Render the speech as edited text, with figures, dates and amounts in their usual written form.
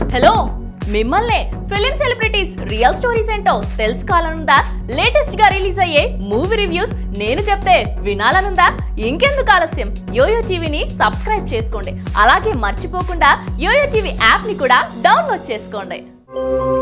Hello మిమ్మల్నే film celebrities real stories ఏంటో తెలుసుకోవాలనుందా? లేటెస్ట్ గా రిలీజ్ అయ్యే మూవీ రివ్యూస్ నేను చెప్తే వినాలనుందా? ఇంకెందుకు ఆలస్యం, యోయో టీవీని సబ్స్క్రైబ్ చేసుకోండి. అలాగే మర్చిపోకుండా యోయో టీవీ యాప్ ని కూడా డౌన్లోడ్ చేసుకోండి.